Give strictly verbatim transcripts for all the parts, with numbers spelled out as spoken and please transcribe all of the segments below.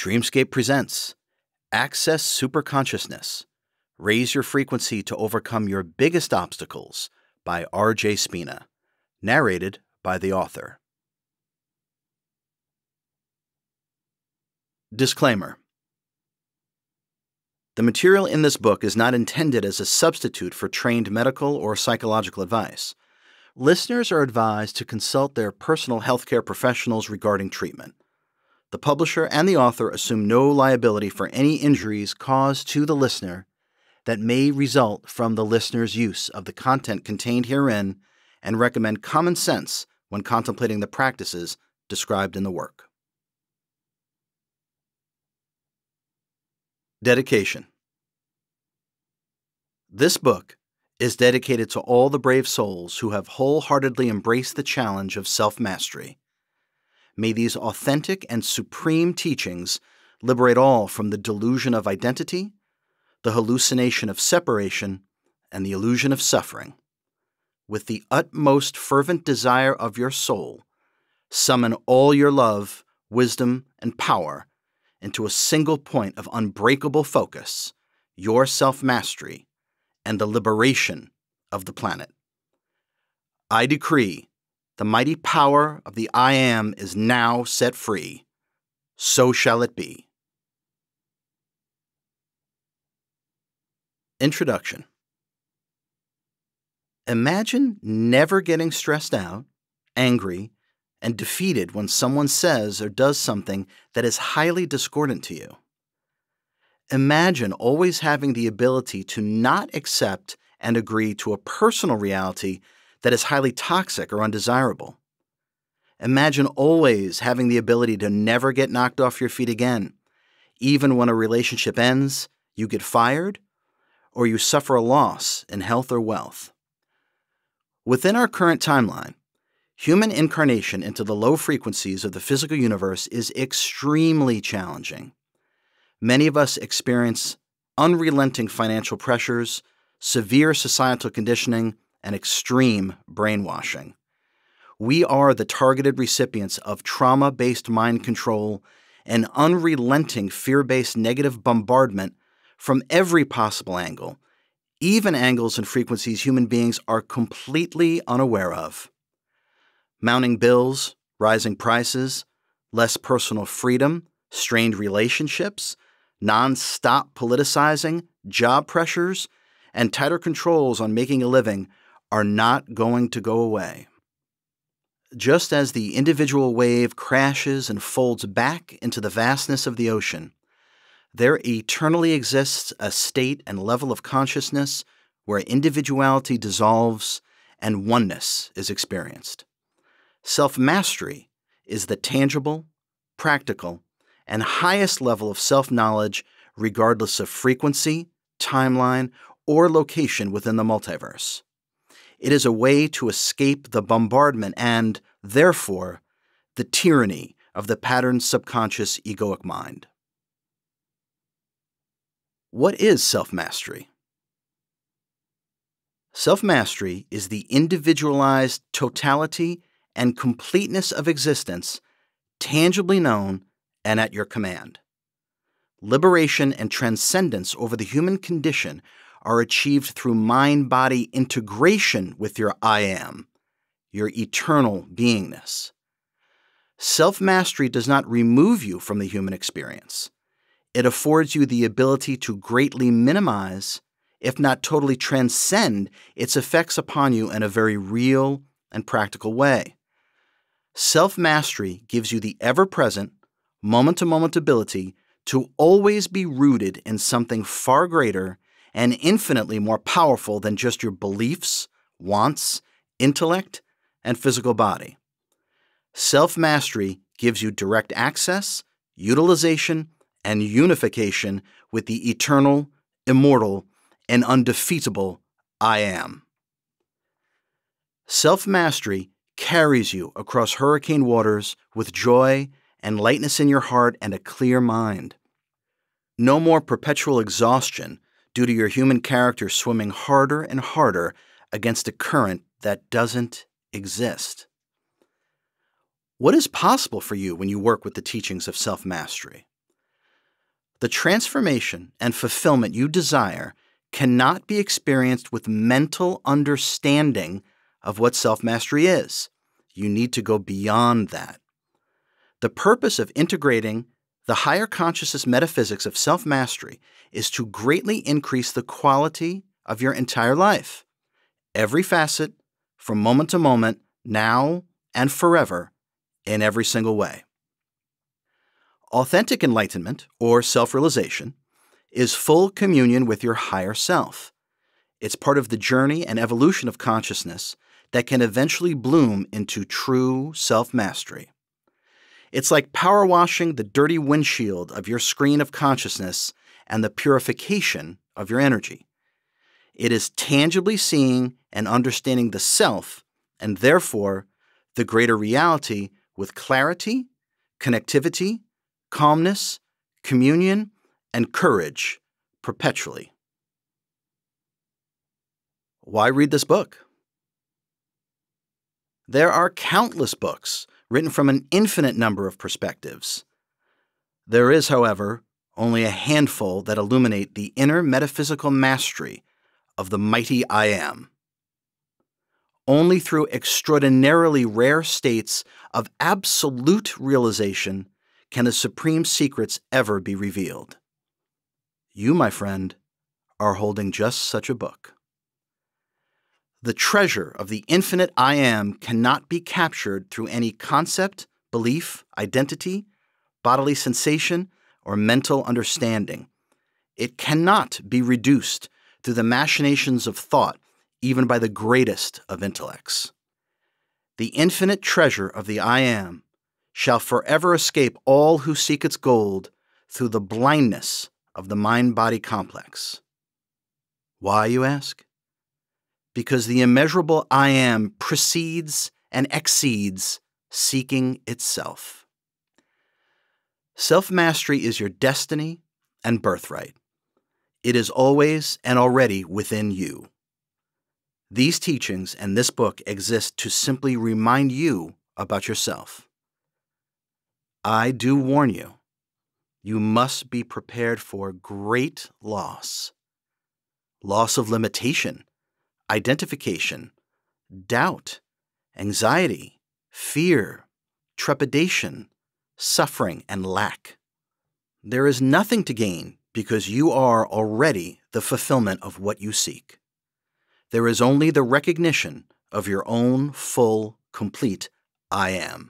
Dreamscape presents Access Superconsciousness. Raise your frequency to overcome your biggest obstacles by R J Spina. Narrated by the author. Disclaimer. The material in this book is not intended as a substitute for trained medical or psychological advice. Listeners are advised to consult their personal healthcare professionals regarding treatment. The publisher and the author assume no liability for any injuries caused to the listener that may result from the listener's use of the content contained herein and recommend common sense when contemplating the practices described in the work. Dedication. This book is dedicated to all the brave souls who have wholeheartedly embraced the challenge of self-mastery. May these authentic and supreme teachings liberate all from the delusion of identity, the hallucination of separation, and the illusion of suffering. With the utmost fervent desire of your soul, summon all your love, wisdom, and power into a single point of unbreakable focus, your self-mastery, and the liberation of the planet. I decree the mighty power of the I Am is now set free. So shall it be. Introduction. Imagine never getting stressed out, angry, and defeated when someone says or does something that is highly discordant to you. Imagine always having the ability to not accept and agree to a personal reality that is highly toxic or undesirable. Imagine always having the ability to never get knocked off your feet again, even when a relationship ends, you get fired, or you suffer a loss in health or wealth. Within our current timeline, human incarnation into the low frequencies of the physical universe is extremely challenging. Many of us experience unrelenting financial pressures, severe societal conditioning, and extreme brainwashing. We are the targeted recipients of trauma-based mind control and unrelenting fear-based negative bombardment from every possible angle, even angles and frequencies human beings are completely unaware of. Mounting bills, rising prices, less personal freedom, strained relationships, non-stop politicizing, job pressures, and tighter controls on making a living are not going to go away. Just as the individual wave crashes and folds back into the vastness of the ocean, there eternally exists a state and level of consciousness where individuality dissolves and oneness is experienced. Self-mastery is the tangible, practical, and highest level of self-knowledge regardless of frequency, timeline, or location within the multiverse. It is a way to escape the bombardment and, therefore, the tyranny of the patterned subconscious egoic mind. What is self-mastery? Self-mastery is the individualized totality and completeness of existence, tangibly known and at your command. Liberation and transcendence over the human condition are achieved through mind-body integration with your I Am, your eternal beingness. Self-mastery does not remove you from the human experience. It affords you the ability to greatly minimize, if not totally transcend, its effects upon you in a very real and practical way. Self-mastery gives you the ever-present, moment-to-moment ability to always be rooted in something far greater and infinitely more powerful than just your beliefs, wants, intellect, and physical body. Self-mastery gives you direct access, utilization, and unification with the eternal, immortal, and undefeatable I Am. Self-mastery carries you across hurricane waters with joy and lightness in your heart and a clear mind. No more perpetual exhaustion due to your human character swimming harder and harder against a current that doesn't exist. What is possible for you when you work with the teachings of self-mastery? The transformation and fulfillment you desire cannot be experienced with mental understanding of what self-mastery is. You need to go beyond that. The purpose of integrating the higher consciousness metaphysics of self-mastery is to greatly increase the quality of your entire life. Every facet, from moment to moment, now and forever, in every single way. Authentic enlightenment, or self-realization, is full communion with your higher self. It's part of the journey and evolution of consciousness that can eventually bloom into true self-mastery. It's like power washing the dirty windshield of your screen of consciousness and the purification of your energy. It is tangibly seeing and understanding the self, and therefore the greater reality, with clarity, connectivity, calmness, communion, and courage perpetually. Why read this book? There are countless books written from an infinite number of perspectives. There is, however, only a handful that illuminate the inner metaphysical mastery of the mighty I Am. Only through extraordinarily rare states of absolute realization can the supreme secrets ever be revealed. You, my friend, are holding just such a book. The treasure of the infinite I Am cannot be captured through any concept, belief, identity, bodily sensation, or mental understanding. It cannot be reduced through the machinations of thought, even by the greatest of intellects. The infinite treasure of the I Am shall forever escape all who seek its gold through the blindness of the mind-body complex. Why, you ask? Because the immeasurable I Am precedes and exceeds seeking itself. Self-mastery is your destiny and birthright. It is always and already within you. These teachings and this book exist to simply remind you about yourself. I do warn you, you must be prepared for great loss. Loss of limitation, identification, doubt, anxiety, fear, trepidation, suffering, and lack. There is nothing to gain because you are already the fulfillment of what you seek. There is only the recognition of your own full, complete I Am.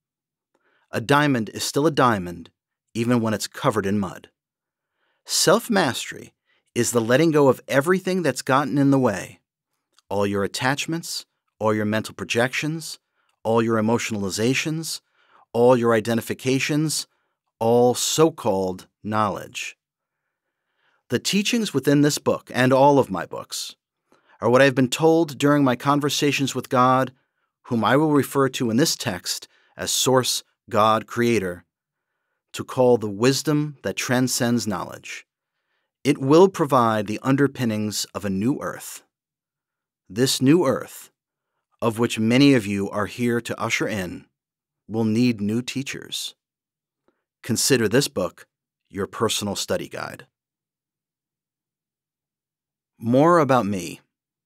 A diamond is still a diamond, even when it's covered in mud. Self-mastery is the letting go of everything that's gotten in the way. All your attachments, all your mental projections, all your emotionalizations, all your identifications, all so-called knowledge. The teachings within this book, and all of my books, are what I've been told during my conversations with God, whom I will refer to in this text as Source, God, Creator, to call the wisdom that transcends knowledge. It will provide the underpinnings of a new earth. This new earth, of which many of you are here to usher in, will need new teachers. Consider this book your personal study guide. More about me.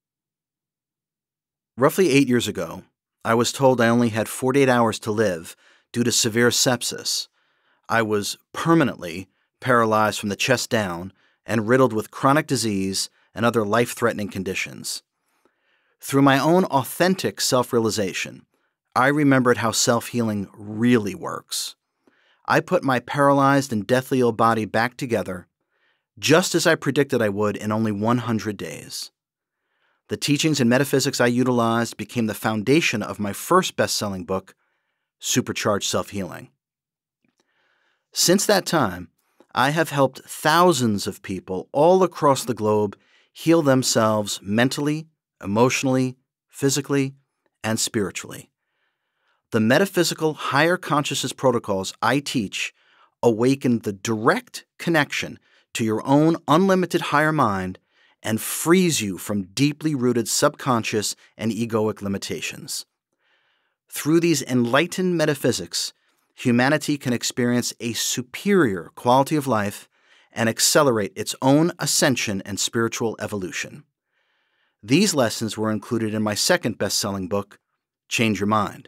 Roughly eight years ago, I was told I only had forty-eight hours to live due to severe sepsis. I was permanently paralyzed from the chest down and riddled with chronic disease and other life-threatening conditions. Through my own authentic self-realization, I remembered how self-healing really works. I put my paralyzed and deathly ill body back together, just as I predicted I would in only one hundred days. The teachings and metaphysics I utilized became the foundation of my first best-selling book, Supercharged Self-Healing. Since that time, I have helped thousands of people all across the globe heal themselves mentally, emotionally, physically, and spiritually. The metaphysical higher consciousness protocols I teach awaken the direct connection to your own unlimited higher mind and frees you from deeply rooted subconscious and egoic limitations. Through these enlightened metaphysics, humanity can experience a superior quality of life and accelerate its own ascension and spiritual evolution. These lessons were included in my second best-selling book, Change Your Mind.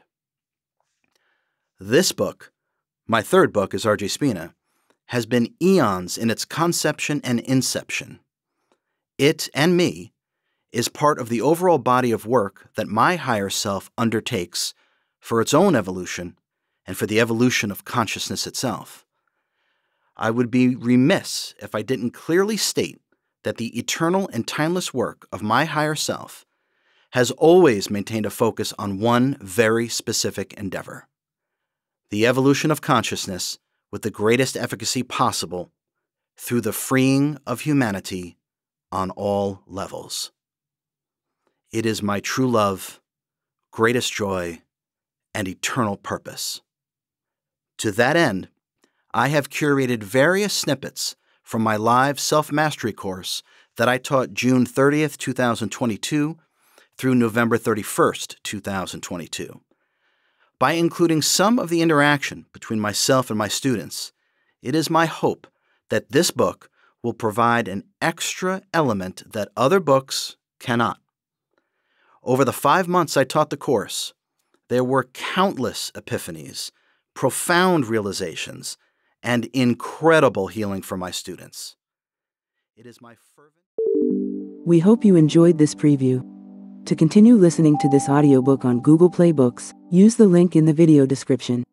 This book, my third book is R J Spina, has been eons in its conception and inception. It and me is part of the overall body of work that my higher self undertakes for its own evolution and for the evolution of consciousness itself. I would be remiss if I didn't clearly state that the eternal and timeless work of my higher self has always maintained a focus on one very specific endeavor: the evolution of consciousness with the greatest efficacy possible through the freeing of humanity on all levels. It is my true love, greatest joy, and eternal purpose. To that end, I have curated various snippets from my live self-mastery course that I taught June thirtieth, two thousand twenty-two through November thirty-first, two thousand twenty-two. By including some of the interaction between myself and my students, it is my hope that this book will provide an extra element that other books cannot. Over the five months I taught the course, there were countless epiphanies, profound realizations, and incredible healing for my students. It is my fervent... We hope you enjoyed this preview. To continue listening to this audiobook on Google Play Books, use the link in the video description.